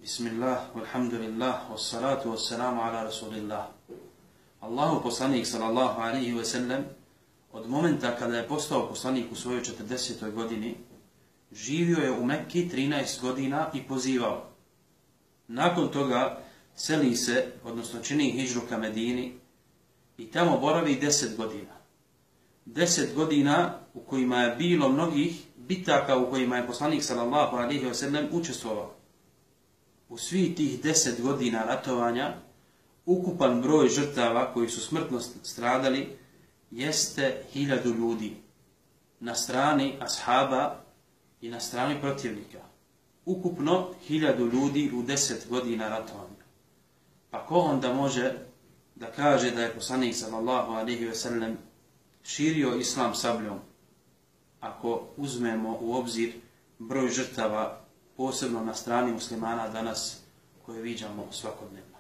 Bismillah, walhamdulillah, wassalatu wassalamu ala rasulillah. Allahu poslanik sallallahu alaihi wa sallam od momenta kada je postao poslanik u svojoj 40. godini živio je u Mekki 13 godina i pozivao. Nakon toga seli se, odnosno čini hidžru ka Medini i tamo boravi 10 godina. 10 godina u kojima je bilo mnogih bitaka u kojima je poslanik sallallahu alaihi wa sallam učestvovao. U svih tih 10 godina ratovanja ukupan broj žrtava koji su smrtno stradali jeste 1000 ljudi na strani ashaba i na strani protivnika. Ukupno 1000 ljudi u 10 godina ratovanja. Pa ko onda može da kaže da je poslanik sallallahu alejhi ve sellem širio islam sabljom, ako uzmemo u obzir broj žrtava posebno na strani muslimana danas koje viđamo svakodnevno?